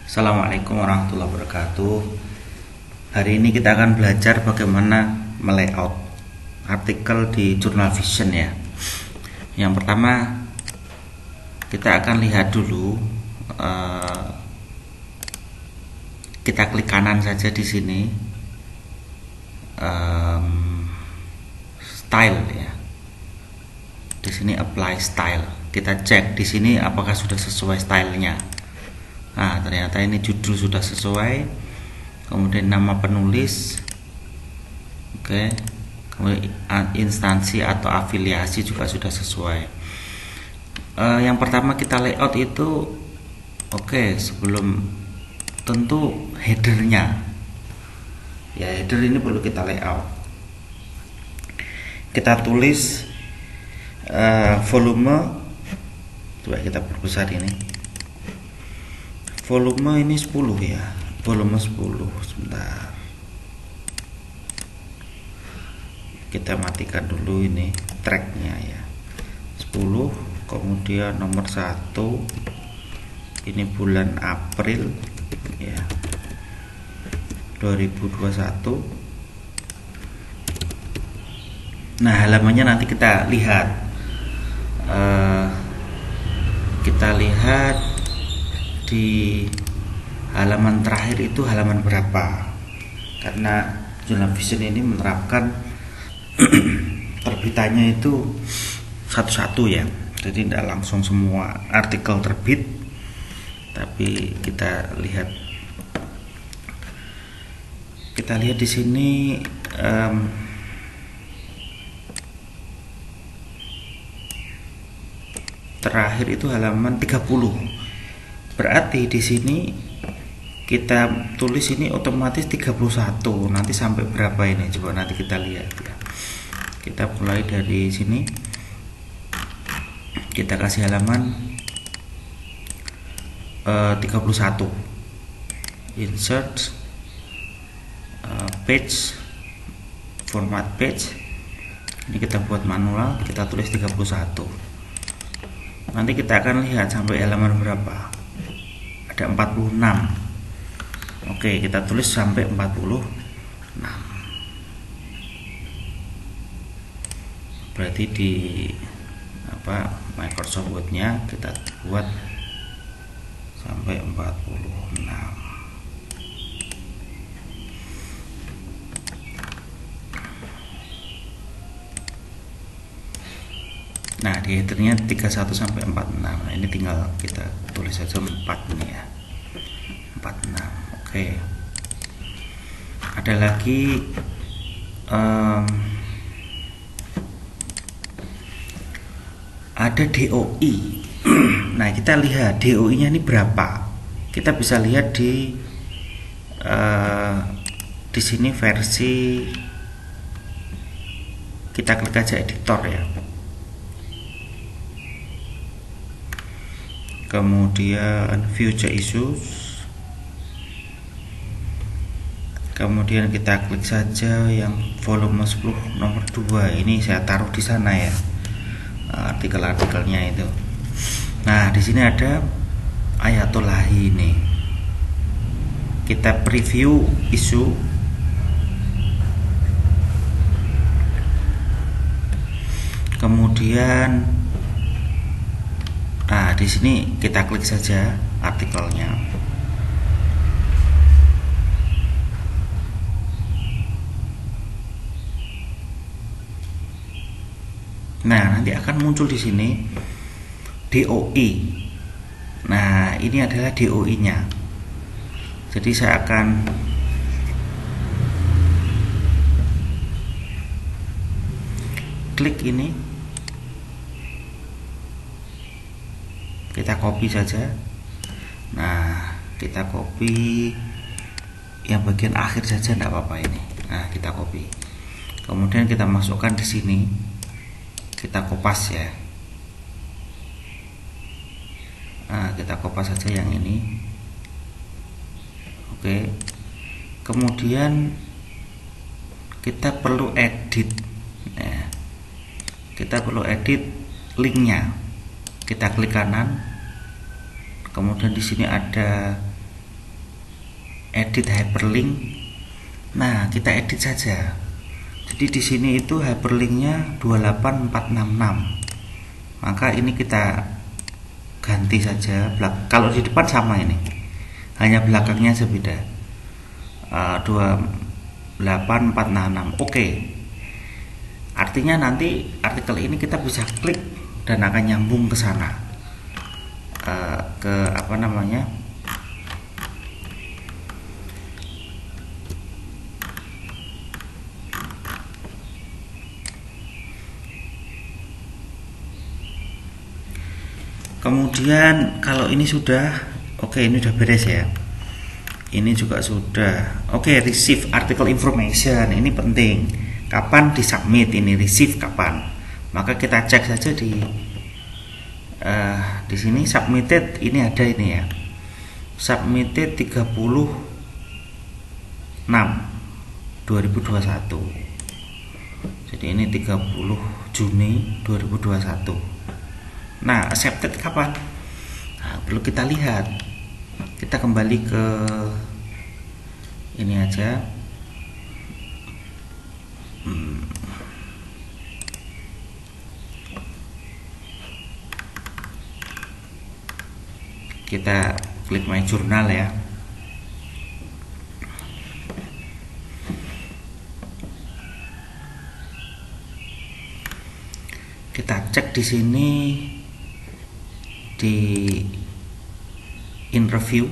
Assalamualaikum warahmatullahi wabarakatuh. Hari ini kita akan belajar bagaimana melayout artikel di Journal Vision ya. Yang pertama kita akan lihat dulu, kita klik kanan saja di sini, style ya. Di sini apply style. Kita cek di sini apakah sudah sesuai stylenya. Nah, ternyata ini judul sudah sesuai, kemudian nama penulis, oke, kemudian instansi atau afiliasi juga sudah sesuai. Yang pertama kita layout itu, oke, sebelum tentu headernya, ya header ini perlu kita layout. Kita tulis volume, coba kita perbesar ini. Volume ini 10 ya, volume 10. Sebentar, kita matikan dulu ini tracknya ya, 10. Kemudian nomor 1 ini bulan April ya, 2021. Nah, halamannya nanti kita lihat, di halaman terakhir itu halaman berapa, karena Journal Vision ini menerapkan terbitannya itu satu-satu ya, jadi tidak langsung semua artikel terbit, tapi kita lihat di sini, terakhir itu halaman 30. Berarti di sini kita tulis ini otomatis 31. Nanti sampai berapa ini? Coba nanti kita lihat ya. Kita mulai dari sini. Kita kasih halaman 31. Insert page, format page. Ini kita buat manual, kita tulis 31. Nanti kita akan lihat sampai halaman berapa. Ada 46. Oke, kita tulis sampai 46. Berarti di Microsoft Word-nya kita buat sampai 46. Nah, di headernya 31 sampai 46. Nah, ini tinggal kita tulis saja 4 ini ya. 46. Oke. Ada lagi ada DOI. Nah, kita lihat DOI-nya ini berapa. Kita bisa lihat di sini versi, kita klik aja editor ya. Kemudian future issues, kemudian kita klik saja yang volume 10 nomor 2. Ini saya taruh di sana ya, artikel-artikelnya itu. Nah, di sini ada Ayatullahi ini. Kita preview isu. Kemudian di sini kita klik saja artikelnya. Nah, nanti akan muncul di sini DOI. Nah, ini adalah DOI-nya. Jadi saya akan klik ini. Kita copy saja. Nah, kita copy yang bagian akhir saja, tidak apa-apa ini. Nah, kita copy. Kemudian kita masukkan di sini. Kita kopas ya. Nah, kita kopas saja yang ini. Oke. Kemudian kita perlu edit. Nah, kita perlu edit linknya. Kita klik kanan, kemudian di sini ada edit hyperlink. Nah, kita edit saja. Jadi di sini itu hyperlinknya 28466. Maka ini kita ganti saja. Kalau di depan sama ini, hanya belakangnya saja beda. 28466. Oke. Artinya nanti artikel ini kita bisa klik dan akan nyambung ke sana, ke apa namanya, kemudian kalau ini sudah oke, ini sudah beres ya, ini juga sudah oke. Receive article information ini penting, kapan disubmit, ini receive kapan. Maka kita cek saja di sini submitted, ini ada ini ya, submitted 30/6/2021. Jadi ini 30 Juni 2021. Nah, accepted kapan? Nah, perlu kita lihat. Kita kembali ke ini aja. Kita klik my journal ya. Kita cek di sini di interview.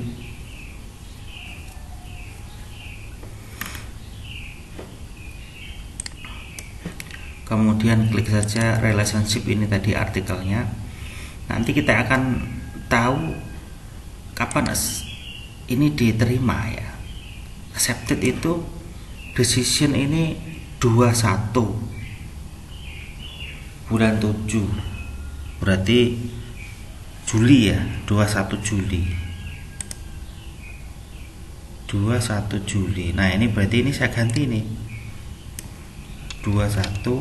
Kemudian klik saja relationship, ini tadi artikelnya. Nanti kita akan tahu kapan ini diterima ya. Accepted itu decision ini 21 bulan 7, berarti Juli ya, 21 Juli. 21 Juli. Nah, ini berarti ini saya ganti nih, 21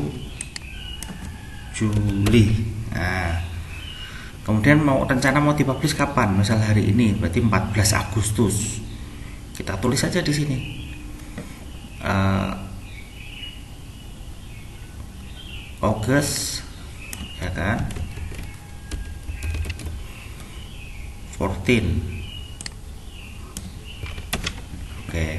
Juli. Nah, kemudian rencana mau dipublish kapan? Misal hari ini, berarti 14 Agustus. Kita tulis saja di sini. August, ya kan? 14. Oke.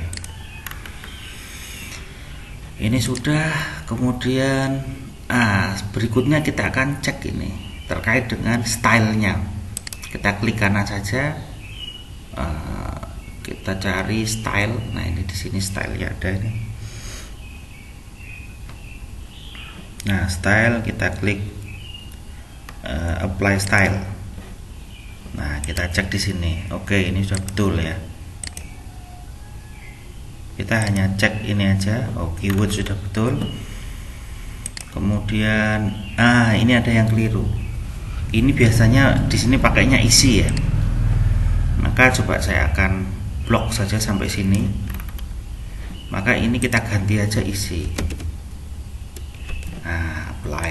Ini sudah. Kemudian berikutnya kita akan cek ini terkait dengan stylenya. Kita klik kanan saja, kita cari style. Nah, ini di sini stylenya ada ini. Nah, style, kita klik apply style. Nah, kita cek di sini. Oke, ini sudah betul ya. Kita hanya cek ini aja. Oh, keyword sudah betul. Kemudian ini ada yang keliru. Ini biasanya di sini pakainya isi ya. Maka coba saya akan blok saja sampai sini. Maka ini kita ganti aja isi. Nah, apply.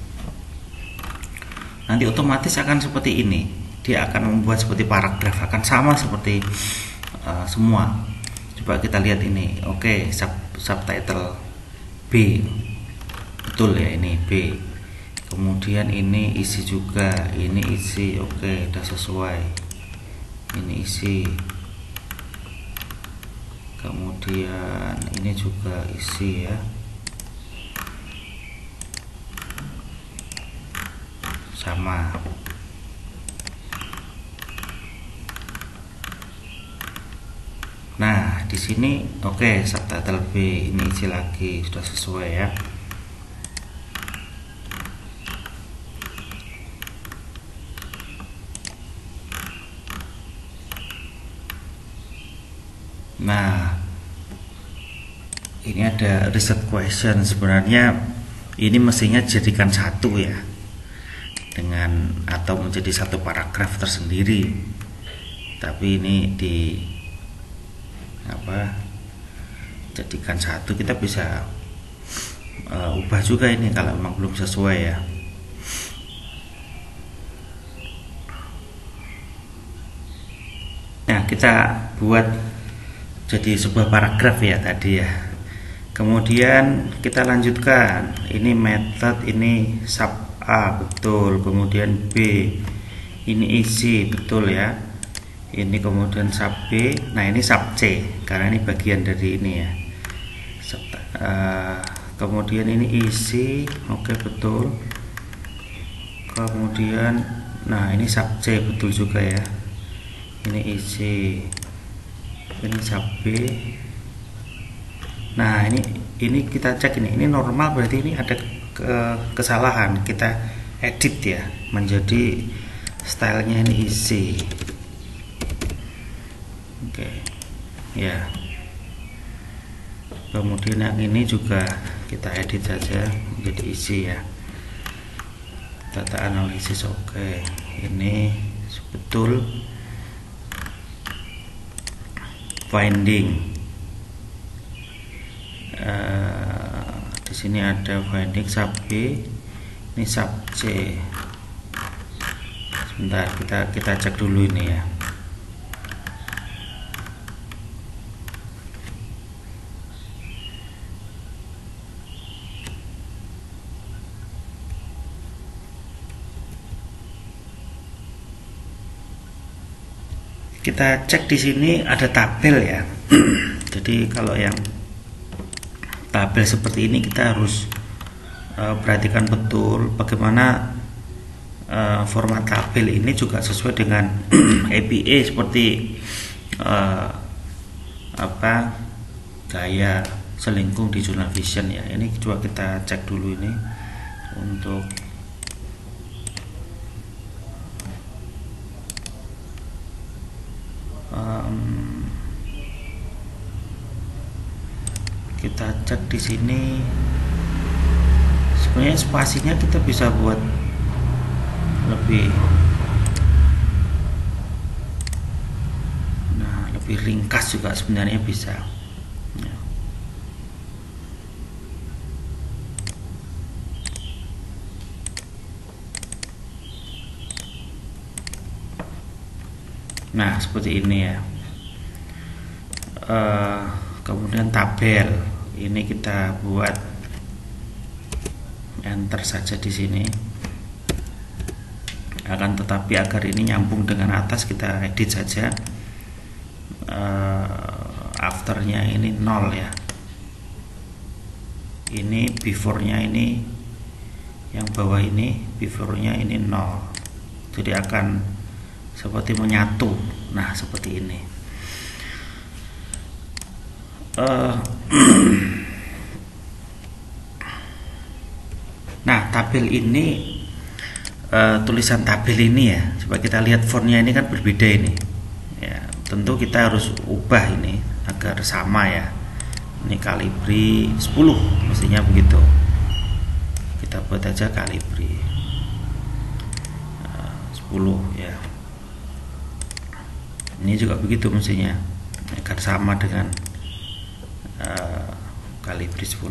Nanti otomatis akan seperti ini. Dia akan membuat seperti paragraf, akan sama seperti semua. Coba kita lihat ini. Oke, subtitle B. Betul ya, ini B. Kemudian ini isi juga, ini isi. Oke, udah sesuai. Ini isi. Kemudian ini juga isi ya. Sama. Nah, di sini oke, subtitle B, ini isi lagi, sudah sesuai ya. Nah, ini ada research question. Sebenarnya ini mestinya jadikan satu ya, dengan atau menjadi satu paragraf tersendiri. Tapi ini di jadikan satu. Kita bisa ubah juga ini kalau memang belum sesuai ya. Nah, kita buat jadi sebuah paragraf ya tadi ya. Kemudian kita lanjutkan, ini method, ini sub A betul, kemudian B ini isi betul ya, ini kemudian sub B, nah ini sub C karena ini bagian dari ini ya. Kemudian ini isi, oke betul. Kemudian nah ini sub C betul juga ya, ini isi, ini sub B. Nah ini kita cek, ini normal, berarti ini ada kesalahan, kita edit ya menjadi stylenya ini isi. Oke ya, kemudian yang ini juga kita edit saja menjadi isi ya, data analisis. Oke, ini betul, finding. Di sini ada finding sub B, ini sub C. Sebentar, kita cek dulu ini ya. Kita cek di sini ada tabel ya. Jadi kalau yang tabel seperti ini kita harus perhatikan betul bagaimana format tabel ini juga sesuai dengan APA seperti gaya selingkung di Journal Vision ya. Ini coba kita cek dulu ini untuk kita cek di sini. Sebenarnya spasinya kita bisa buat lebih lebih ringkas juga sebenarnya bisa ya. Nah seperti ini ya. Kemudian tabel ini kita buat enter saja di sini. Akan tetapi agar ini nyambung dengan atas, kita edit saja. Afternya ini 0 ya. Ini beforenya, ini yang bawah ini beforenya ini 0. Jadi akan seperti menyatu. Nah seperti ini. Nah tabel ini, tulisan tabel ini ya, coba kita lihat fontnya ini kan berbeda ini ya. Tentu kita harus ubah ini agar sama ya. Ini Calibri 10 mestinya begitu. Kita buat aja Calibri 10 ya. Ini juga begitu mestinya agar sama dengan Calibri 10.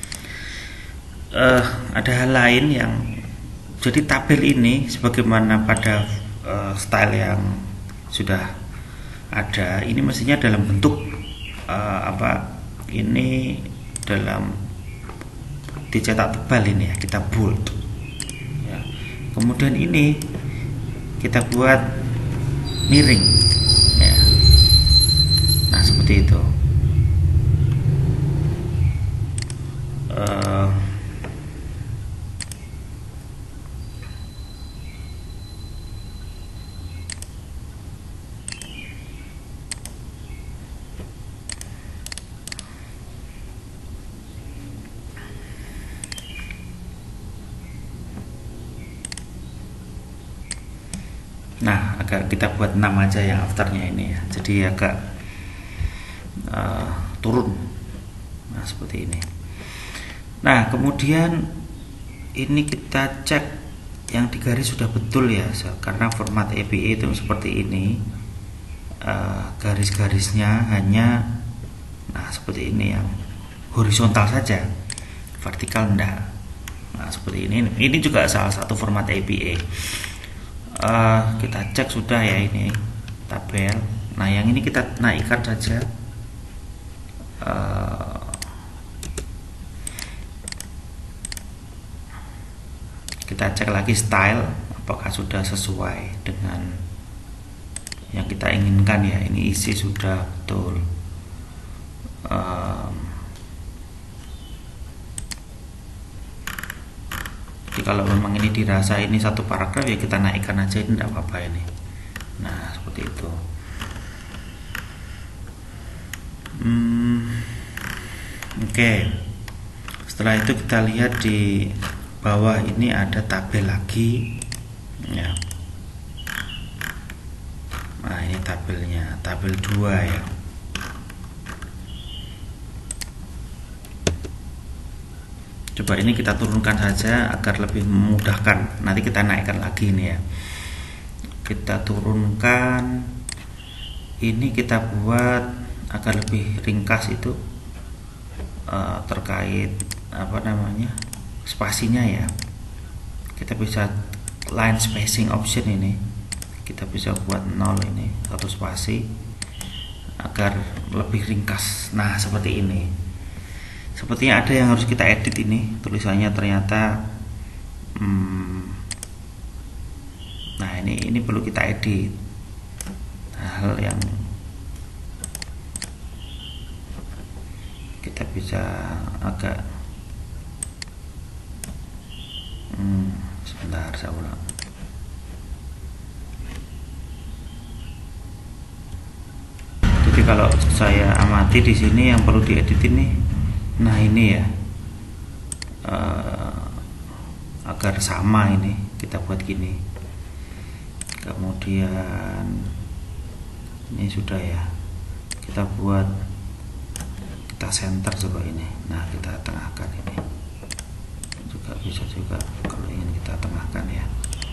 Ada hal lain yang, jadi tabel ini sebagaimana pada style yang sudah ada, ini mestinya dalam bentuk ini dalam dicetak tebal ini ya, kita bold ya. Kemudian ini kita buat miring ya. Nah seperti itu. Nah agak kita buat 6 aja yang afternya ini ya, jadi agak turun. Nah seperti ini. Nah kemudian ini kita cek yang di garis sudah betul ya, karena format APA itu seperti ini. Garis-garisnya hanya seperti ini, yang horizontal saja, vertikal enggak. Nah seperti ini juga salah satu format APA. Kita cek sudah ya ini tabel. Nah yang ini kita naikkan saja kita cek lagi style apakah sudah sesuai dengan yang kita inginkan ya. Ini isi sudah betul. Jadi kalau memang ini dirasa ini satu paragraf ya kita naikkan aja, ini tidak apa-apa ini. Nah seperti itu. Oke. Setelah itu kita lihat di bawah ini ada tabel lagi ya. Nah ini tabelnya, tabel 2 ya. Coba ini kita turunkan saja agar lebih memudahkan. Nanti kita naikkan lagi ini ya. Kita turunkan. Ini kita buat agar lebih ringkas itu terkait apa namanya spasinya ya. Kita bisa line spacing option ini. Kita bisa buat 0 ini, satu spasi agar lebih ringkas. Nah seperti ini. Sepertinya ada yang harus kita edit ini, tulisannya ternyata nah ini perlu kita edit. Nah, hal yang kita bisa agak sebentar saya ulang. Jadi kalau saya amati di sini yang perlu diedit ini. Nah ini ya, agar sama ini kita buat gini. Kemudian ini sudah ya, kita buat, kita center coba ini. Nah kita tengahkan ini juga bisa juga kalau ingin kita tengahkan ya.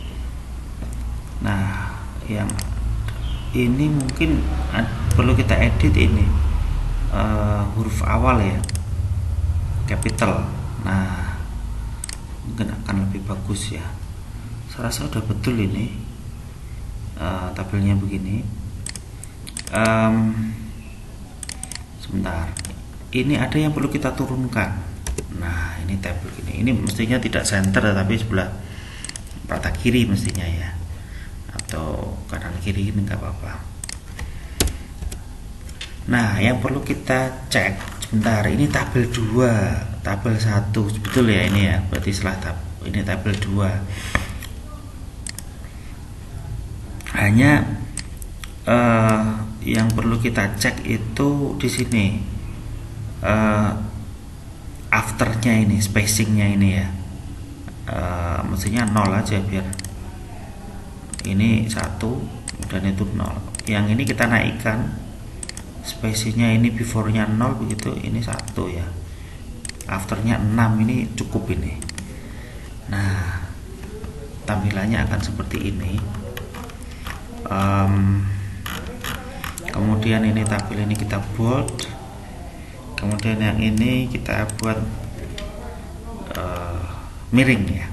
Nah yang ini mungkin perlu kita edit ini huruf awal ya, capital. Nah mungkin akan lebih bagus ya. Saya rasa udah betul ini tabelnya begini. Sebentar, ini ada yang perlu kita turunkan. Nah ini tabel ini mestinya tidak center tapi sebelah rata kiri mestinya ya, atau kanan kiri ini nggak apa-apa. Nah yang perlu kita cek sebentar, ini tabel 2, tabel 1 betul ya ini ya, berarti setelah ini tabel 2. Hanya yang perlu kita cek itu di sini afternya ini, spacingnya ini ya, mestinya 0 aja biar ini 1 dan itu 0. Yang ini kita naikkan spesinya ini, before-nya 0 begitu, ini 1 ya, afternya 6, ini cukup ini. Nah tampilannya akan seperti ini. Kemudian ini tabel ini kita bold, kemudian yang ini kita buat miring ya.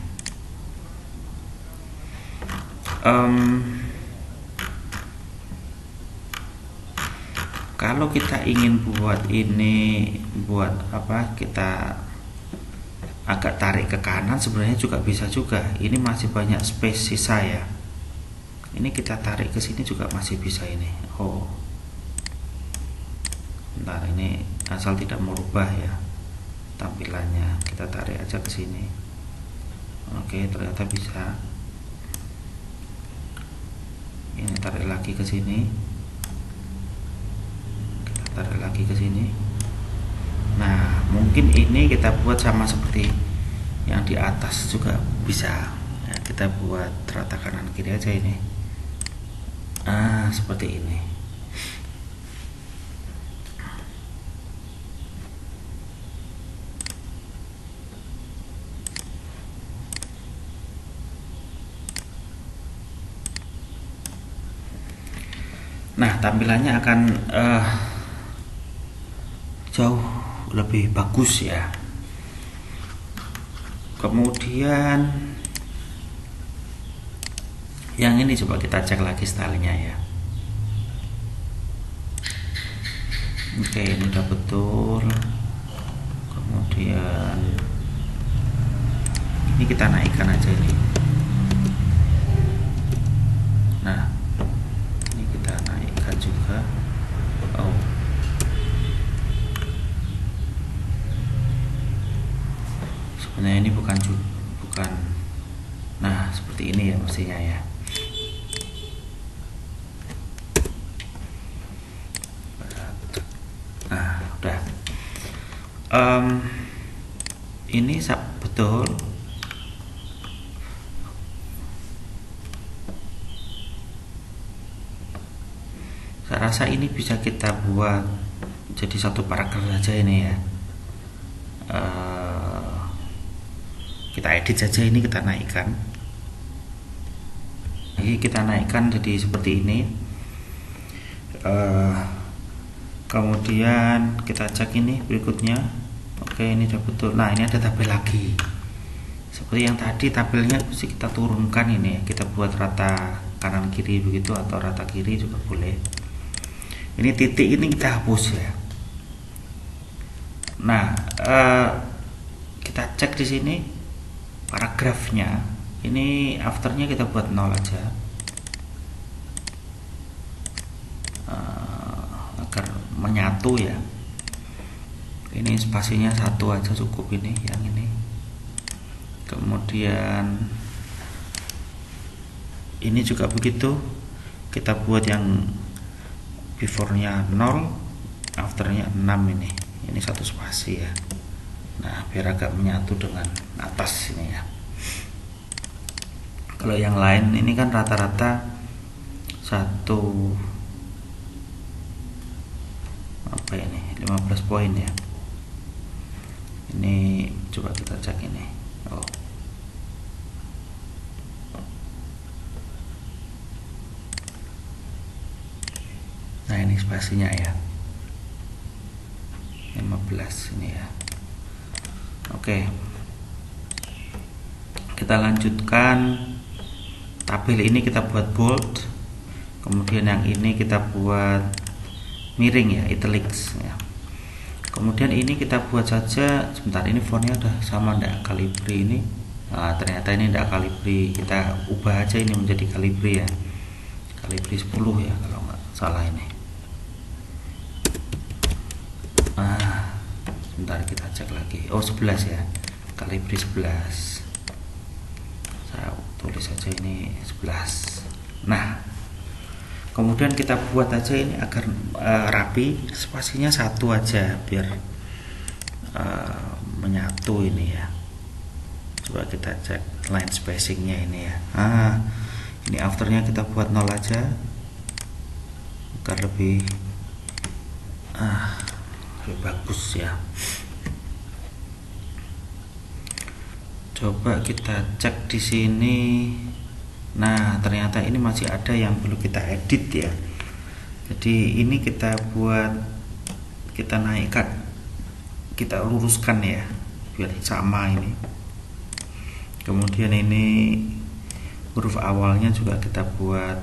Kalau kita ingin buat ini, buat apa, kita agak tarik ke kanan sebenarnya juga bisa juga. Ini masih banyak space sisa ya. Ini kita tarik ke sini juga masih bisa ini. Oh, bentar, ini asal tidak merubah ya tampilannya. Kita tarik aja ke sini. Oke, ternyata bisa. Ini tarik lagi ke sini. Tarik lagi ke sini. Nah mungkin ini kita buat sama seperti yang di atas juga bisa ya, kita buat rata kanan kiri aja ini. Seperti ini. Nah tampilannya akan jauh lebih bagus ya. Kemudian yang ini coba kita cek lagi stylenya ya. Oke, ini udah betul. Kemudian ini kita naikkan aja ini. Nah, ini kita naikkan juga. Oh, sebenarnya ini bukan. Nah, seperti ini ya mestinya ya. Nah, udah. Ini betul. Saya rasa ini bisa kita buat jadi satu paragraf saja ini ya. Kita edit saja, ini kita naikkan. Jadi kita naikkan jadi seperti ini. Kemudian kita cek ini berikutnya. Oke, ini sudah betul. Nah, ini ada tabel lagi. Seperti yang tadi, tabelnya mesti kita turunkan ini. Kita buat rata kanan kiri begitu, atau rata kiri juga boleh. Ini titik ini kita hapus ya. Nah, kita cek di sini paragrafnya. Ini afternya kita buat 0 aja. Agar menyatu ya. Ini spasinya 1 aja cukup, ini yang ini. Kemudian ini juga begitu, kita buat yang before-nya 0, after-nya 6 ini satu spasi ya. Nah, biar agak menyatu dengan atas ini ya. Kalau yang lain ini kan rata-rata 15 poin ya. Ini coba kita cek ini. Oh. Nah, ini spasinya ya. 15 ini ya. Oke. Kita lanjutkan. Tabel ini kita buat bold. Kemudian yang ini kita buat miring ya, italics ya. Kemudian ini kita buat saja, sebentar, ini fontnya udah sama enggak Calibri ini. Nah, ternyata ini enggak Calibri, kita ubah aja ini menjadi Calibri ya. Calibri 10 ya kalau nggak salah ini. Sebentar, kita cek lagi. Oh, 11 ya. Calibri 11. Saya tulis aja ini 11. Nah, kemudian kita buat aja ini agar rapi, spasinya 1 aja biar menyatu ini ya. Coba kita cek line spacingnya ini ya. Ini afternya kita buat 0 aja agar lebih bagus ya. Coba kita cek di sini. Nah, ternyata ini masih ada yang perlu kita edit ya. Jadi ini kita buat, kita naikkan, kita luruskan ya biar sama ini. Kemudian ini huruf awalnya juga kita buat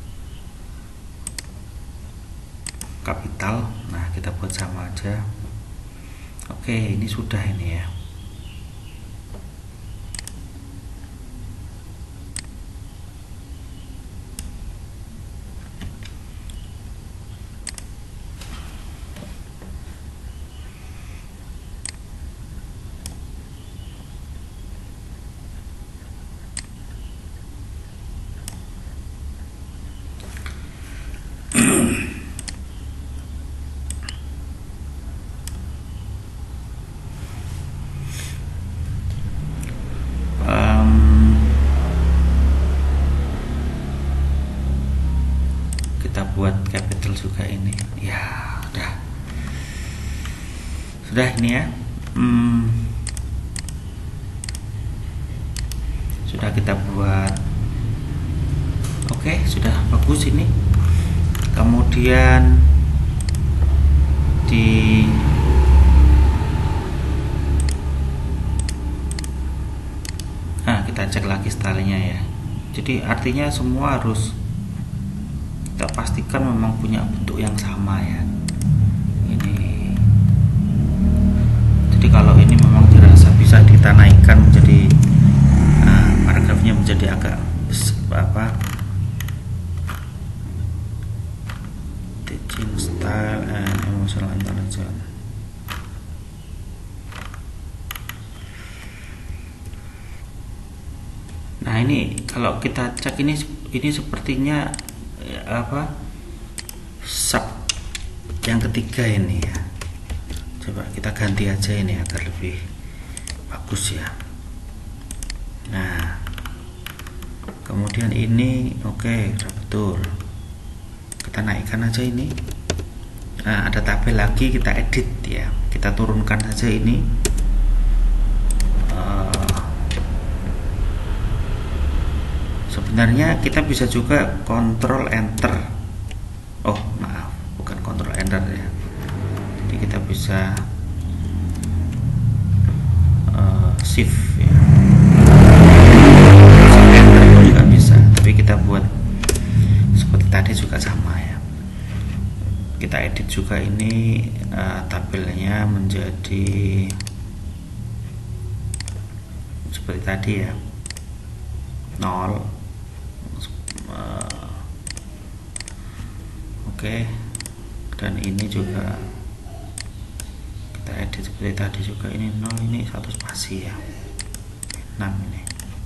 kapital. Nah, kita buat sama aja. Oke, ini sudah ini ya. Kita buat capital juga ini ya. Sudah ini ya. Sudah kita buat. Oke, sudah bagus ini. Kemudian kita cek lagi stylenya ya. Jadi artinya semua harus kita pastikan memang punya bentuk yang sama ya. Ini Jadi kalau ini memang dirasa bisa kita naikkan menjadi paragrafnya menjadi agak teaching style and emotional intelligence. Nah, ini kalau kita cek ini sepertinya sub yang ketiga ini ya. Coba kita ganti aja ini agar lebih bagus ya. Nah, kemudian ini oke, udah betul. Kita naikkan aja ini. Nah, ada tabel lagi, kita edit ya. Kita turunkan saja ini. Sebenarnya kita bisa juga Ctrl Enter. Oh maaf, bukan Ctrl Enter ya. Jadi kita bisa Shift ya. Enter juga bisa. Tapi kita buat seperti tadi juga sama ya. Kita edit juga ini tabelnya menjadi seperti tadi ya, 0. Oke, dan ini juga kita edit seperti tadi juga, ini 0, ini 1 spasi ya, 6 ini.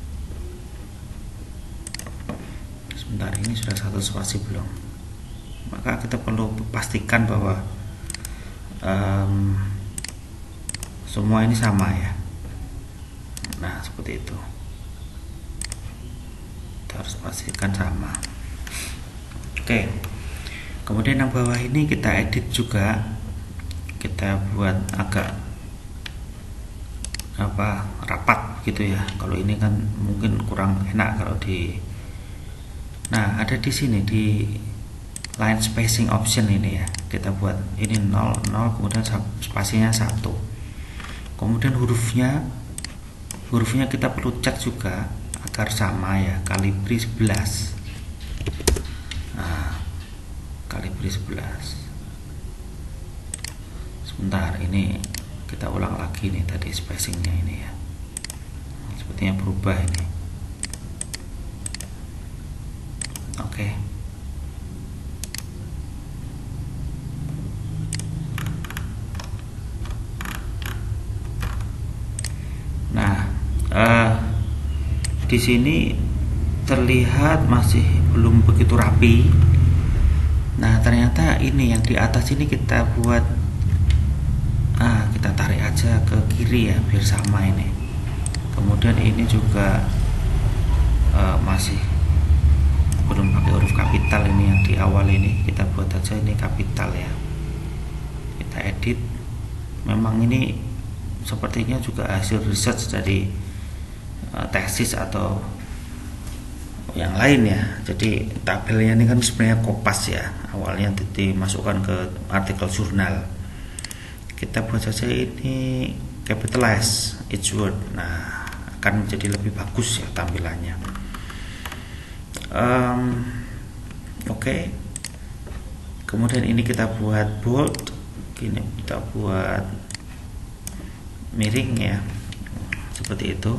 Sebentar, ini sudah 1 spasi belum? Maka kita perlu pastikan bahwa semua ini sama ya. Nah, seperti itu. Kita harus pastikan sama. Oke. Kemudian yang bawah ini kita edit juga. Kita buat agak rapat gitu ya. Kalau ini kan mungkin kurang enak kalau di. Nah, ada di sini di line spacing option ini ya. Kita buat ini 0, kemudian spasinya 1. Kemudian hurufnya kita perlu cek juga agar sama ya, kalibri 11. Nah, kalibri 11. Sebentar, ini kita ulang lagi nih tadi spacingnya ini ya. Sepertinya berubah ini. Oke. Nah, di sini terlihat masih belum begitu rapi. Nah, ternyata ini yang di atas ini kita buat kita tarik aja ke kiri ya biar sama ini. Kemudian ini juga masih belum pakai huruf kapital, ini yang di awal ini kita buat aja ini kapital ya. Kita edit. Memang ini sepertinya juga hasil research dari tesis atau yang lain ya. Jadi tabelnya ini kan sebenarnya kopas ya, awalnya dimasukkan ke artikel jurnal. Kita buat saja ini capitalize each word. Nah, akan menjadi lebih bagus ya tampilannya. Oke. Kemudian ini kita buat bold, ini kita buat miring ya, seperti itu.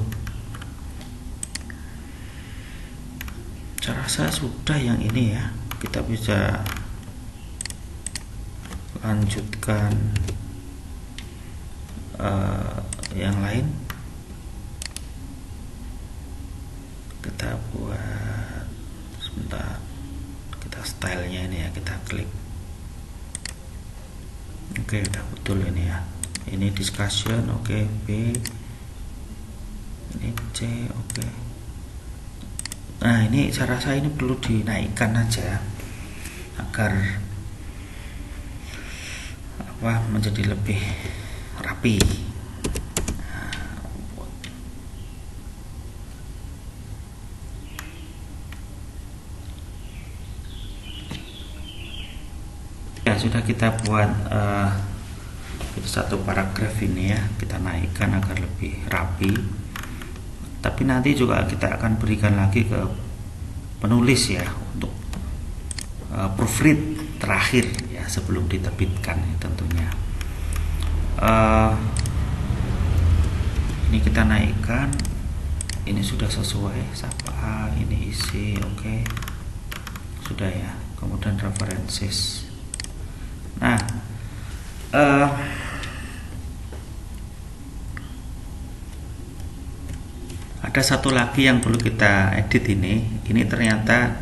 Saya rasa sudah yang ini ya. Kita bisa lanjutkan yang lain. Kita buat sebentar, kita stylenya ini ya, kita klik. Oke, udah betul ini ya. Ini discussion, oke. B, ini C, oke. Nah, ini saya rasa ini perlu dinaikkan aja agar menjadi lebih rapi. Ya, sudah kita buat satu paragraf ini ya, kita naikkan agar lebih rapi. Tapi nanti juga kita akan berikan lagi ke penulis ya untuk proofread terakhir ya sebelum diterbitkan ya, tentunya. Ini kita naikkan, ini sudah sesuai, sapa ini isi, oke, sudah ya. Kemudian references. Nah, ada satu lagi yang perlu kita edit ini ternyata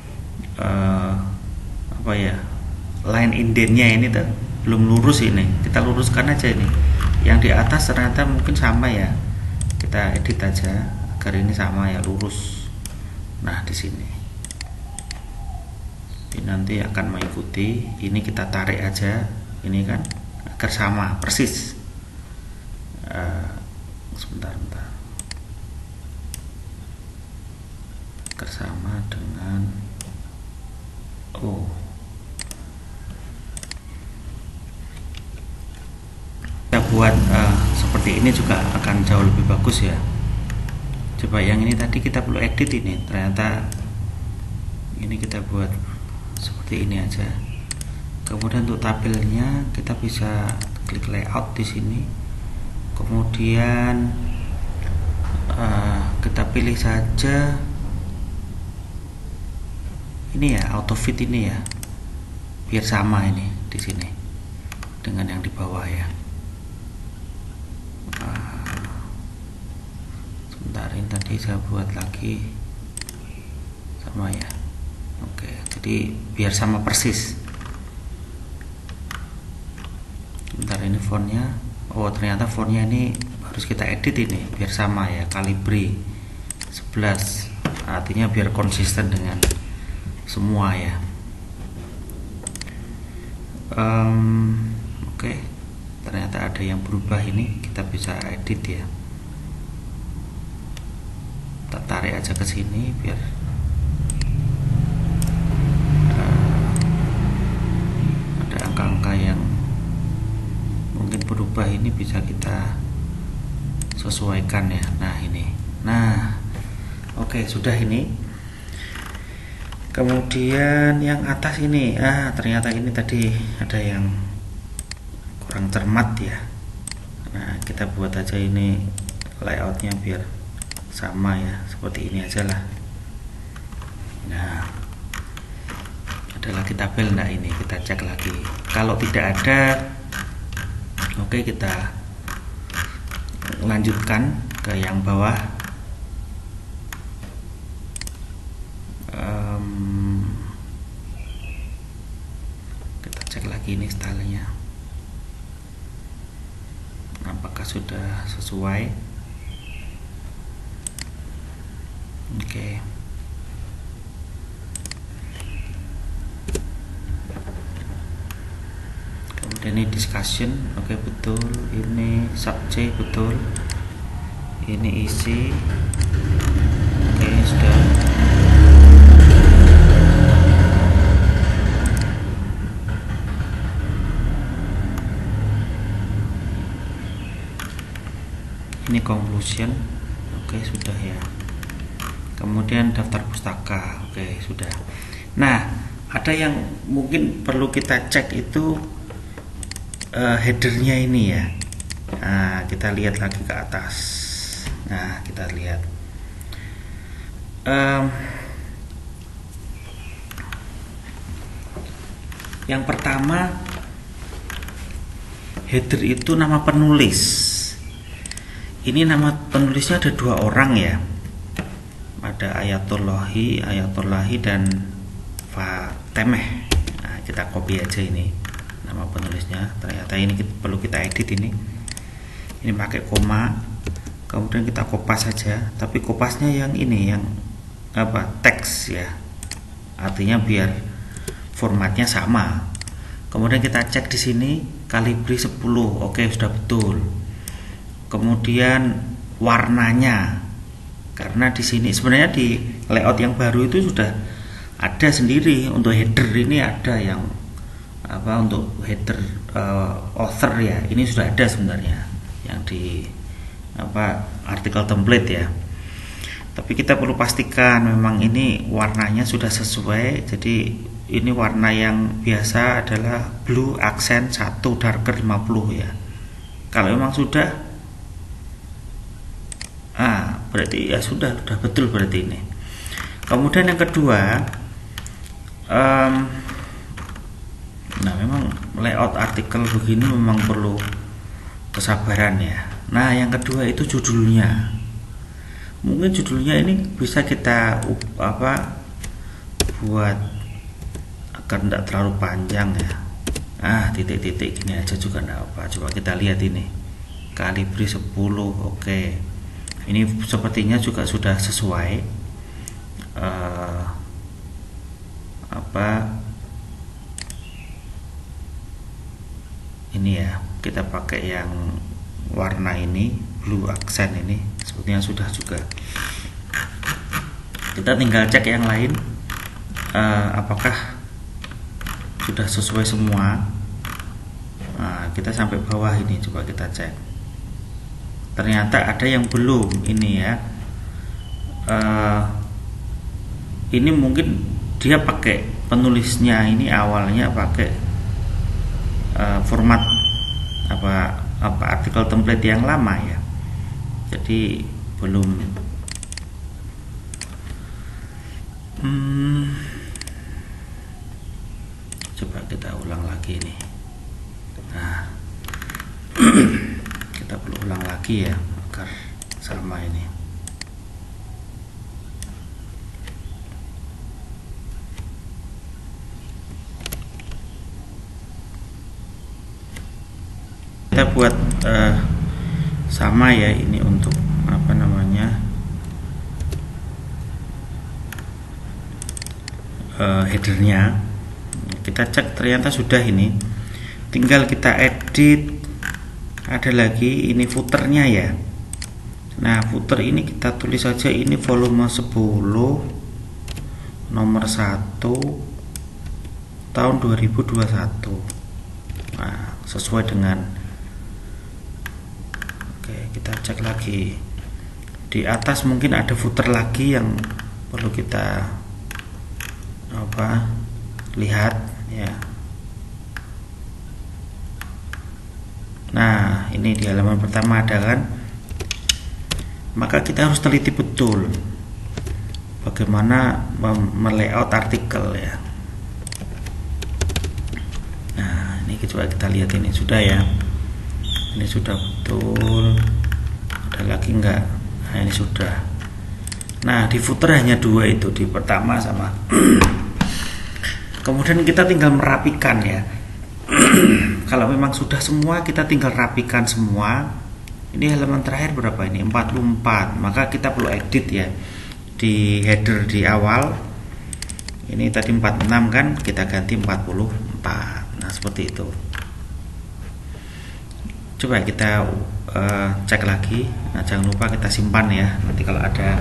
apa ya, line indentnya ini tuh belum lurus, ini kita luruskan aja. Ini yang di atas ternyata mungkin sama ya, kita edit aja agar ini sama ya, lurus. Nah di sini ini nanti akan mengikuti, ini kita tarik aja ini kan agar sama persis. Sebentar agar sama dengan kita buat seperti ini juga akan jauh lebih bagus ya. Coba yang ini tadi kita perlu edit, ini ternyata ini kita buat seperti ini aja. Kemudian untuk tabelnya kita bisa klik layout di sini, kemudian kita pilih saja ini ya, auto fit ini ya, biar sama ini di sini dengan yang di bawah ya. Sebentar, ini tadi saya buat lagi sama ya. Oke, jadi biar sama persis. Sebentar, ini fontnya, ternyata fontnya ini harus kita edit ini biar sama ya, Calibri 11, artinya biar konsisten dengan semua ya. Oke, ternyata ada yang berubah, ini kita bisa edit ya. Kita tarik aja ke sini biar ada angka-angka yang mungkin berubah, ini bisa kita sesuaikan ya. Nah ini, nah oke, sudah ini. Kemudian yang atas ini, ternyata ini tadi ada yang kurang cermat ya. Nah kita buat aja ini layoutnya biar sama ya, seperti ini aja lah. Nah, ada lagi tabel, nah ini kita cek lagi. Kalau tidak ada, oke, kita lanjutkan ke yang bawah. Kita cek lagi ini stylenya apakah sudah sesuai. Oke. Kemudian ini discussion, oke, betul. Ini subject, betul. Ini isi, oke, sudah. Ini conclusion, oke, sudah ya. Kemudian daftar pustaka, oke, sudah. Nah, ada yang mungkin perlu kita cek itu headernya ini ya. Nah, kita lihat lagi ke atas. Nah, kita lihat yang pertama, header itu nama penulis. Ini nama penulisnya ada 2 orang ya, ada Ayatullahi dan Fatemeh. Nah, kita copy aja ini nama penulisnya. Ternyata ini perlu kita edit ini pakai koma, kemudian kita kopas saja, tapi kopasnya yang ini, yang teks ya, artinya biar formatnya sama. Kemudian kita cek di sini Calibri 10, oke, sudah betul. Kemudian warnanya, karena di sini sebenarnya di layout yang baru itu sudah ada sendiri untuk header, ini ada yang untuk header author ya, ini sudah ada sebenarnya yang di artikel template ya. Tapi kita perlu pastikan memang ini warnanya sudah sesuai. Jadi ini warna yang biasa adalah blue accent 1 darker 50 ya. Kalau memang sudah, Berarti ya sudah betul berarti ini. Kemudian yang kedua, nah memang layout artikel begini memang perlu kesabaran ya. Nah yang kedua itu judulnya. Mungkin judulnya ini bisa kita buat agar tidak terlalu panjang ya. Titik-titik gini aja juga enggak apa. Coba kita lihat ini. Kalibri 10. Oke. Ini sepertinya juga sudah sesuai ini ya, kita pakai yang warna ini, blue accent ini, sepertinya sudah juga. Kita tinggal cek yang lain, apakah sudah sesuai semua. Kita sampai bawah ini, coba kita cek. Ternyata ada yang belum ini ya. Ini mungkin dia pakai penulisnya ini awalnya pakai format artikel template yang lama ya, jadi belum coba kita ulang lagi nih. Kita perlu ulang lagi ya agar sama ini. Kita buat sama ya, ini untuk headernya. Kita cek ternyata sudah, ini tinggal kita edit. Ada lagi ini footernya ya. Nah footer ini kita tulis saja ini volume 10 nomor 1 tahun 2021. Sesuai dengan, oke, kita cek lagi di atas, mungkin ada footer lagi yang perlu kita lihat ya. Nah ini di halaman pertama ada kan, maka kita harus teliti betul bagaimana melayout artikel ya. Nah ini coba kita lihat, ini sudah ya, ini sudah betul. Ada lagi enggak? Nah ini sudah. Nah di footer hanya dua itu, di pertama sama kemudian kita tinggal merapikan ya. Kalau memang sudah semua, kita tinggal rapikan semua. Ini halaman terakhir berapa ini? 44. Maka kita perlu edit ya di header di awal. Ini tadi 46 kan, kita ganti 44. Nah seperti itu. Coba kita cek lagi. Nah jangan lupa kita simpan ya, nanti kalau ada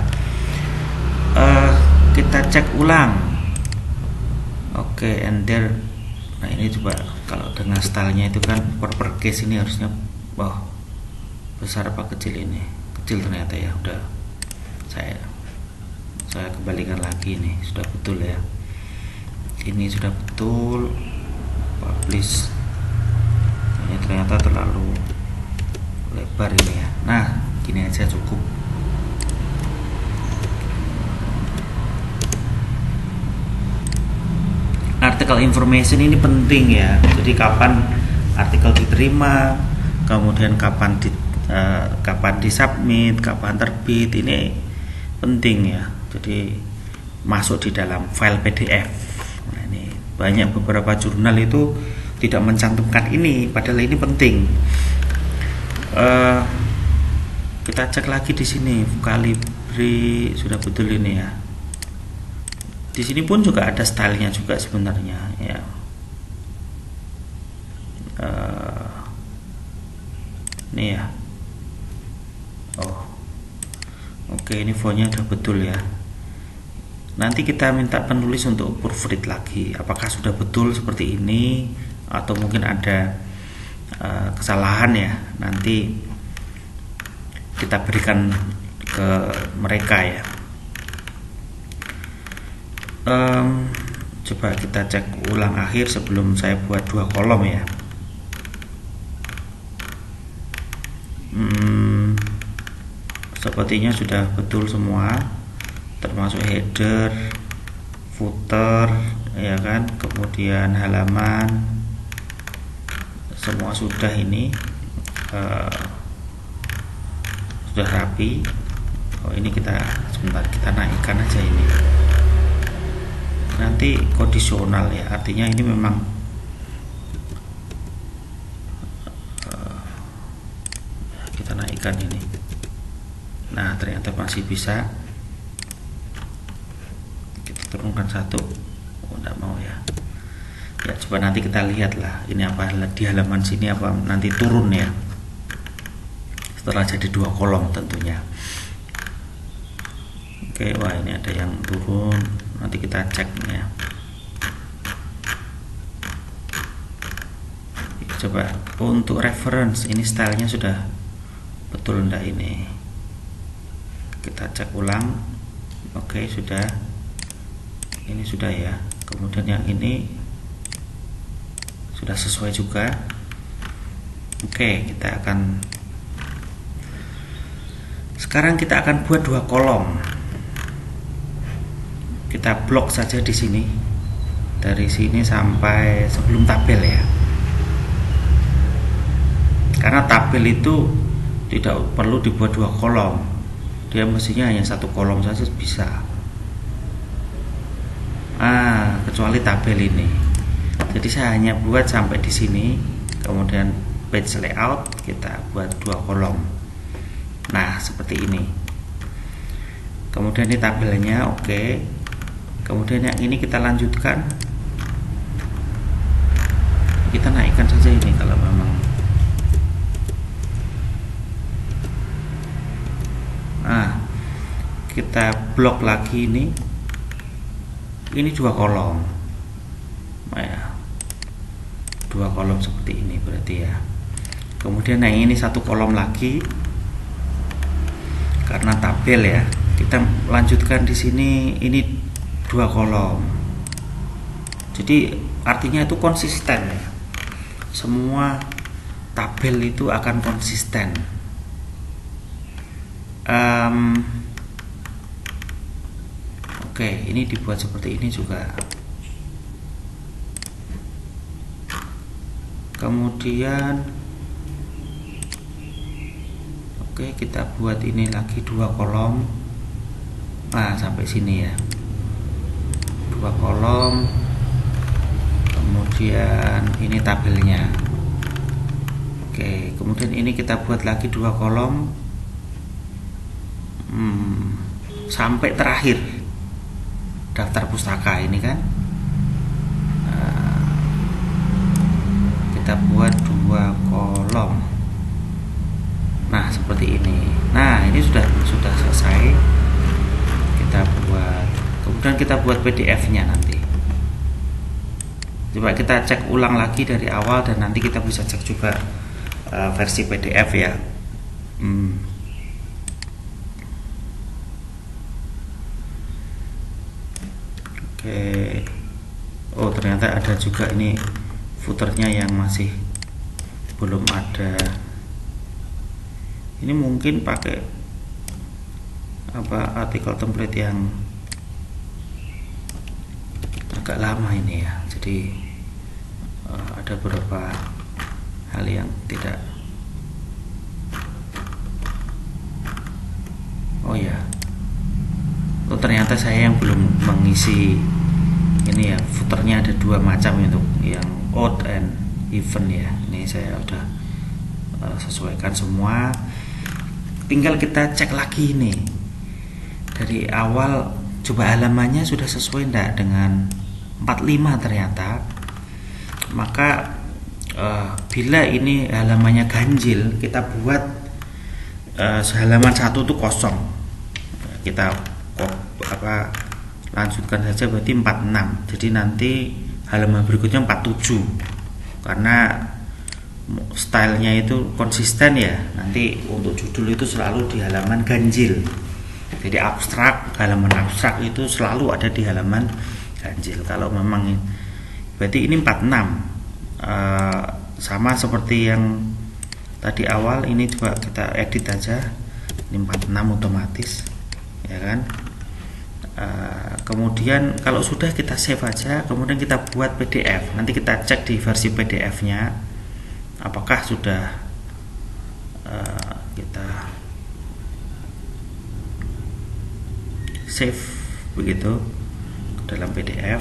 kita cek ulang. Oke, and there. Nah ini coba kalau dengan stylenya itu kan per case ini harusnya besar apa kecil, ini kecil ternyata ya. Udah saya kembalikan lagi, ini sudah betul ya, ini sudah betul. Publish ini ternyata terlalu lebar ini ya. Nah gini aja cukup. Artikel information ini penting ya, jadi kapan artikel diterima, kemudian kapan disubmit, kapan terbit, ini penting ya. Jadi masuk di dalam file PDF. Nah, ini banyak beberapa jurnal itu tidak mencantumkan ini, padahal ini penting. Kita cek lagi di sini, Calibri sudah betul ini ya. Di sini pun juga ada stylenya juga sebenarnya ya. Ini ya. Oke, ini fontnya udah betul ya. Nanti kita minta penulis untuk proofread lagi, apakah sudah betul seperti ini atau mungkin ada kesalahan ya. Nanti kita berikan ke mereka ya. Coba kita cek ulang akhir sebelum saya buat 2 kolom ya. sepertinya sudah betul semua, termasuk header, footer, ya kan, kemudian halaman, semua sudah ini sudah rapi. Oh, ini kita sebentar, kita naikkan aja ini, nanti kondisional ya, artinya ini memang kita naikkan ini. Nah, ternyata masih bisa. Kita turunkan satu. Oh, enggak mau ya. Ya, coba nanti kita lihat lah, ini apa di halaman sini apa nanti turun ya, setelah jadi 2 kolom tentunya. Oke, wah ini ada yang turun, nanti kita cek ya. Coba untuk reference, ini stylenya sudah betul enggak ini, kita cek ulang. Oke, sudah, ini sudah ya. Kemudian yang ini sudah sesuai juga. Oke, sekarang kita akan buat 2 kolom. Kita blok saja di sini, dari sini sampai sebelum tabel ya, karena tabel itu tidak perlu dibuat 2 kolom, dia mestinya hanya 1 kolom saja bisa. Kecuali tabel ini. Jadi saya hanya buat sampai di sini, kemudian page layout kita buat 2 kolom. Nah, seperti ini. Kemudian ini tabelnya, oke. Kemudian yang ini kita lanjutkan. Kita naikkan saja ini kalau memang. Kita blok lagi ini 2 kolom. Ya, 2 kolom seperti ini berarti ya. Kemudian yang ini 1 kolom lagi, karena tabel ya. Kita lanjutkan di sini, ini 2 kolom. Jadi artinya itu konsisten ya. Semua tabel itu akan konsisten. Oke, ini dibuat seperti ini juga. Kemudian oke, kita buat ini lagi 2 kolom. Sampai sini ya, 2 kolom. Kemudian ini tabelnya. Oke, kemudian ini kita buat lagi 2 kolom sampai terakhir daftar pustaka ini kan. Kita buat 2 kolom. Nah, seperti ini. Nah, ini sudah selesai. Kita buat, kemudian kita buat PDF-nya nanti. Coba kita cek ulang lagi dari awal, dan nanti kita bisa cek juga versi PDF ya. Oke. Oh, ternyata ada juga ini footernya yang masih belum ada. Ini mungkin pakai artikel template yang agak lama ini ya. Jadi ada beberapa hal yang tidak. Oh ya. Oh, ternyata saya yang belum mengisi ini ya. Footernya ada 2 macam, untuk yang odd and even ya. Ini saya udah sesuaikan semua. Tinggal kita cek lagi ini dari awal, coba halamannya sudah sesuai enggak dengan 45 ternyata. Maka bila ini halamannya ganjil, kita buat halaman 1 itu kosong. Kita lanjutkan saja, berarti 46. Jadi nanti halaman berikutnya 47, karena stylenya itu konsisten ya. Nanti untuk judul itu selalu di halaman ganjil. Jadi abstrak, halaman abstrak itu selalu ada di halaman ganjil. Kalau memang berarti ini 46, sama seperti yang tadi awal. Ini coba kita edit aja, Ini 46 otomatis, ya kan. Kemudian kalau sudah kita save aja, kemudian kita buat PDF. Nanti kita cek di versi PDF-nya apakah sudah kita save begitu dalam PDF.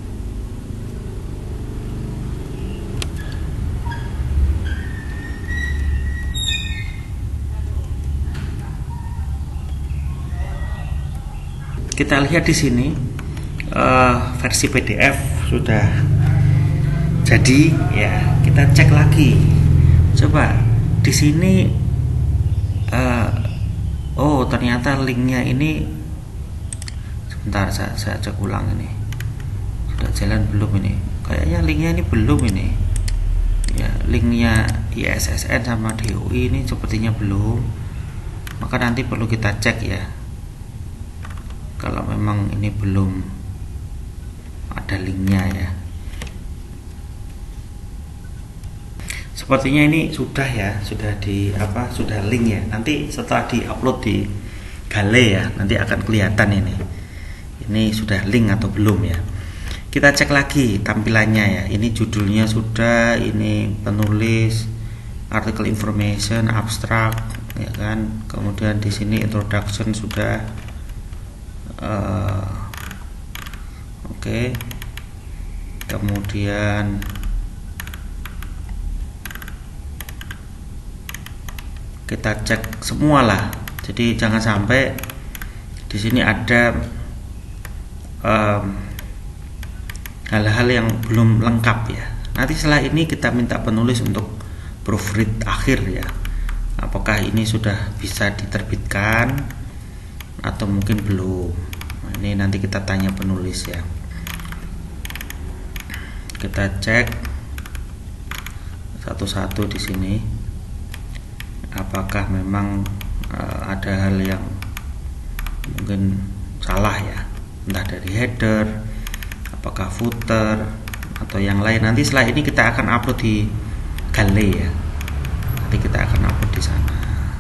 Kita lihat di sini versi PDF sudah jadi ya. Kita cek lagi, coba di sini. Oh, ternyata linknya ini, sebentar saya cek ulang. Ini sudah jalan belum ini? Kayaknya linknya ini belum ini ya. Linknya ISSN sama DOI ini sepertinya belum, maka nanti perlu kita cek ya. Kalau memang ini belum ada linknya ya. Sepertinya ini sudah ya, sudah sudah link ya. Nanti setelah di-upload di Gale ya, nanti akan kelihatan ini sudah link atau belum ya. Kita cek lagi tampilannya ya. Ini judulnya sudah, ini penulis, article information, abstract ya kan. Kemudian di sini introduction sudah. Oke. Kemudian kita cek semua lah. Jadi jangan sampai di sini ada hal-hal yang belum lengkap ya. Nanti setelah ini kita minta penulis untuk proofread akhir ya. Apakah ini sudah bisa diterbitkan atau mungkin belum. Nah, ini nanti kita tanya penulis ya. Kita cek satu-satu di sini. Apakah memang ada hal yang mungkin salah ya, entah dari header, apakah footer atau yang lain. Nanti setelah ini kita akan upload di Gale ya. Nanti kita akan upload di sana.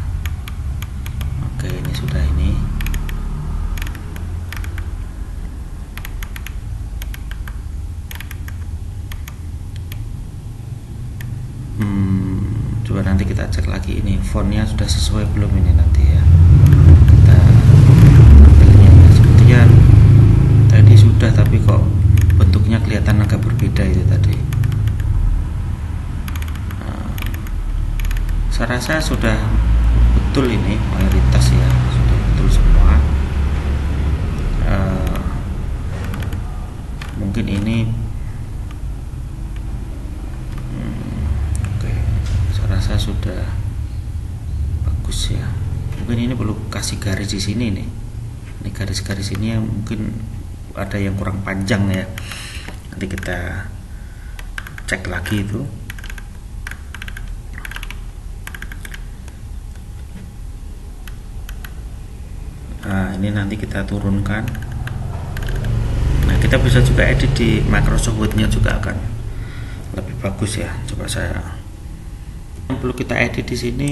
Oke, ini sudah ini. Coba nanti kita cek lagi ini fontnya sudah sesuai belum ini nanti ya. Kita tampilnya ya, sepertinya tadi sudah, tapi kok bentuknya kelihatan agak berbeda itu tadi. Saya rasa sudah betul ini, mayoritas ya sudah betul semua. Mungkin ini rasa sudah bagus ya. Mungkin ini perlu kasih garis di sini nih. Ini garis-garis ini yang mungkin ada yang kurang panjang ya. Nanti kita cek lagi itu. Nah, ini nanti kita turunkan. Nah, kita bisa juga edit di Microsoft Word-nya juga akan lebih bagus ya. Coba saya perlu kita edit di sini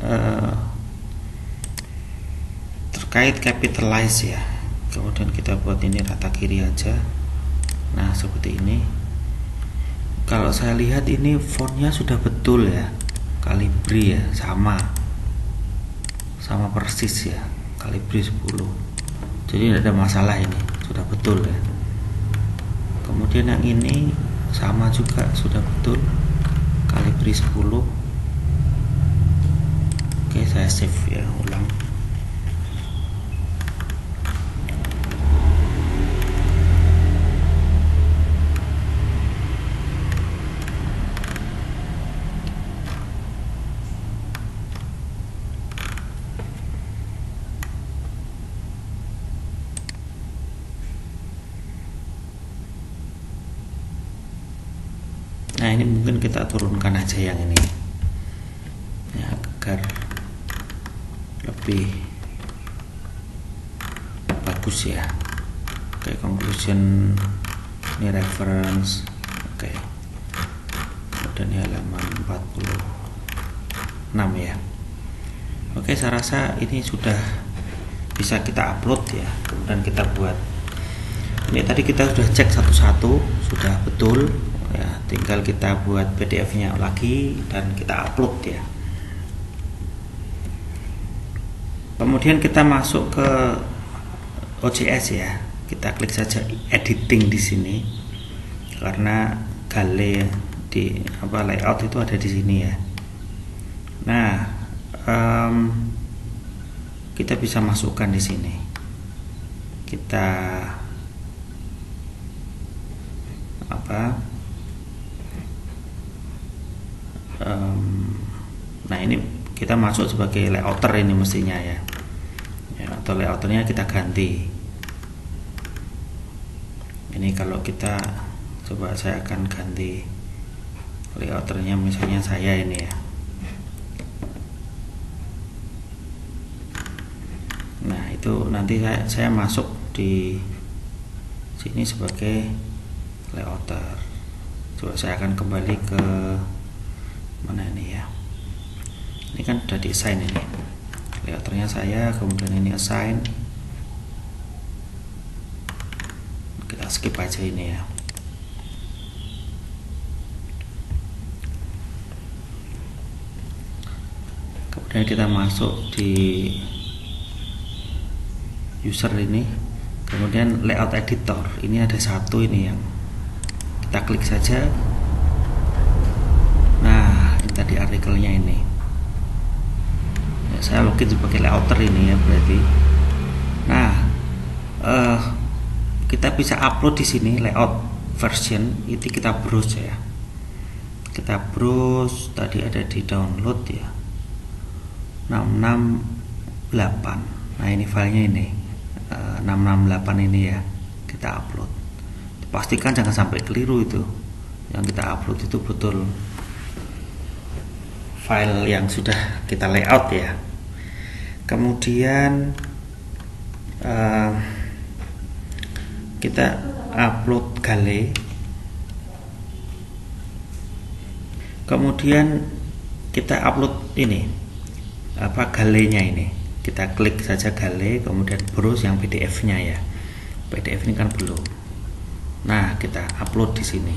terkait capitalize ya. Kemudian kita buat ini rata kiri aja. Nah, seperti ini. Kalau saya lihat ini fontnya sudah betul ya, Calibri ya, sama persis ya, Calibri 10. Jadi tidak ada masalah, ini sudah betul ya. Kemudian yang ini sama juga sudah betul, Calibri 10. Oke, saya save ya, ulang. Nah, ini mungkin kita turunkan aja yang ini ya, agar lebih bagus ya. Oke, conclusion ini reference. Oke, kemudian ini halaman 46 ya. Oke, saya rasa ini sudah bisa kita upload ya. Kemudian kita buat ini, tadi kita sudah cek satu-satu, sudah betul ya, tinggal kita buat PDF-nya lagi dan kita upload ya. Kemudian kita masuk ke OJS ya, kita klik saja editing di sini karena gale di layout itu ada di sini ya. Nah, kita bisa masukkan di sini. Kita nah ini kita masuk sebagai layouter ini mestinya ya, atau layouternya kita ganti. Ini kalau kita coba, saya akan ganti layouternya, misalnya saya ini ya. Nah itu nanti saya masuk di sini sebagai layouter. Coba saya akan kembali ke mana ini ya. Ini kan udah di assign ini. Layouternya saya, kemudian ini assign. Kita skip aja ini ya. Kemudian kita masuk di user ini, kemudian layout editor. Ini ada satu ini yang kita klik saja. Nah ini tadi artikelnya ini ya, saya login sebagai layouter ini ya berarti. Nah kita bisa upload di sini layout version. Itu kita browse ya, kita browse, tadi ada di download ya 668. Nah ini filenya ini 668 ini ya, kita upload. Pastikan jangan sampai keliru, itu yang kita upload itu betul file yang sudah kita layout ya. Kemudian kita upload gale, kemudian kita upload ini galenya ini. Kita klik saja gale, kemudian browse yang PDF-nya ya. PDF ini kan belum. Nah, kita upload di sini.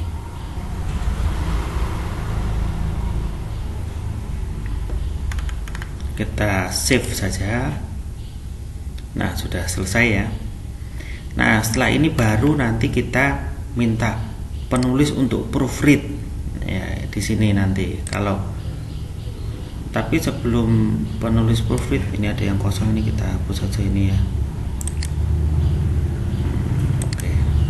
Kita save saja. Nah, sudah selesai ya. Nah, setelah ini baru nanti kita minta penulis untuk proofread ya di sini nanti. Tapi sebelum penulis proofread, ini ada yang kosong, ini kita hapus saja ini ya. Oke.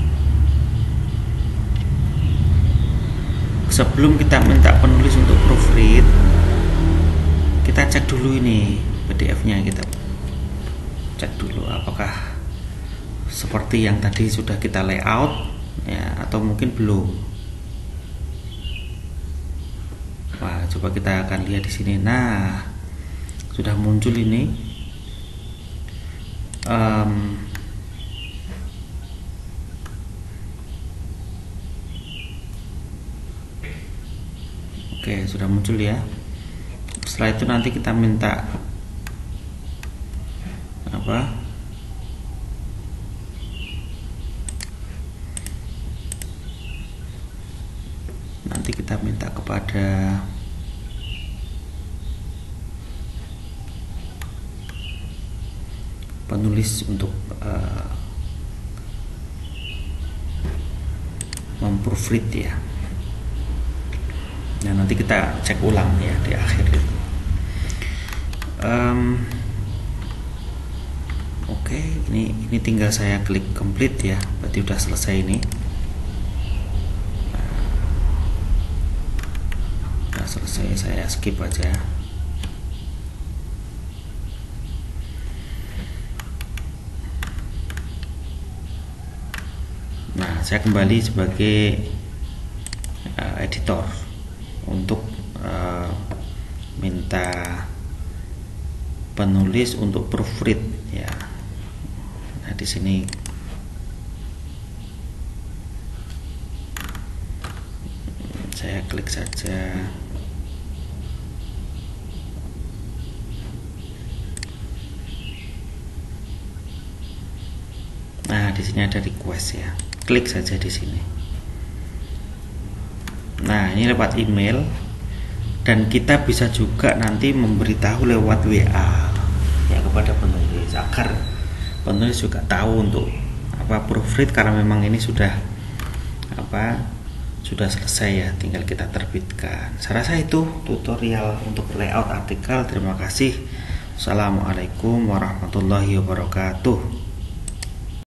Sebelum kita minta penulis untuk proofread, kita cek dulu ini PDF-nya, kita cek dulu apakah seperti yang tadi sudah kita layout ya, atau mungkin belum. Wah, coba kita akan lihat di sini. Nah, sudah muncul ini. Oke, sudah muncul ya. Setelah itu nanti kita minta nanti kita minta kepada penulis untuk memproofread ya. Nah, nanti kita cek ulang ya di akhir itu. Oke, ini tinggal saya klik complete ya, berarti udah selesai ini. Udah selesai, saya skip aja. Nah, saya kembali sebagai editor untuk minta penulis untuk proofread ya. Nah, di sini saya klik saja. Nah, di sini ada request ya. Klik saja di sini. Nah, ini lewat email, dan kita bisa juga nanti memberitahu lewat WA ya kepada penulis, agar penulis juga tahu untuk proofread, karena memang ini sudah sudah selesai ya, tinggal kita terbitkan. Saya rasa itu tutorial untuk layout artikel. Terima kasih. Assalamualaikum warahmatullahi wabarakatuh.